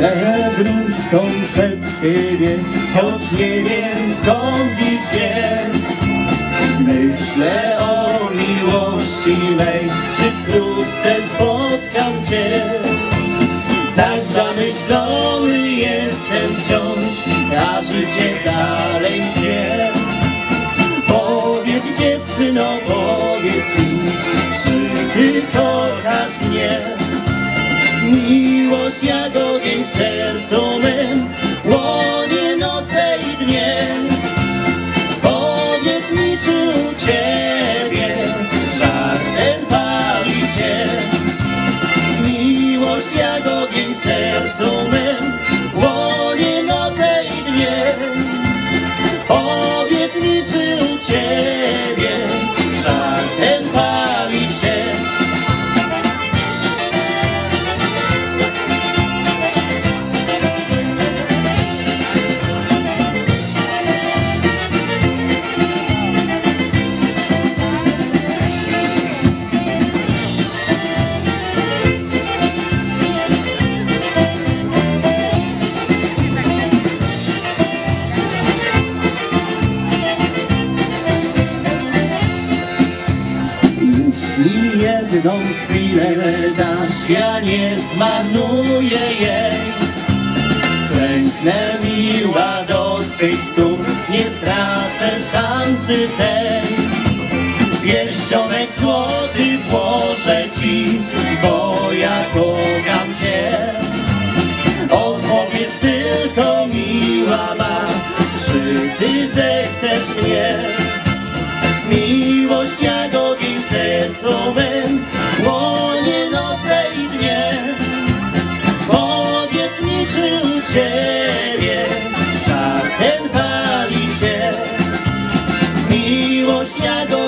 Idę wróżką przed siebie, choć nie wiem skąd i gdzie. Myślę o miłości mej, czy wkrótce spotkam Cię. Tak zamyślony jestem wciąż, a życie dalej tnie. Powiedz dziewczyno, powiedz mi, czy Ty kochasz mnie? Miłość jak ogień w sercu mym płonie noce i dnie. Powiedz mi, czy u Ciebie żar ten pali się? Miłość jak ogień w sercu mym płonie noce i dnie. Powiedz mi, czy u Ciebie żar ten pali się? Jeśli jedną chwilę dasz, ja nie zmarnuję jej. Klęknę miła do Twych stóp, nie stracę szansy tej. Pierścionek złoty włożę Ci, bo ja kocham Cię. Odpowiedz tylko, miła ma, czy Ty zechcesz mnie? Miłość jak ogień w sercu mym płonie noce i dnie. Powiedz mi, czy u Ciebie żar ten pali się? Miłość jak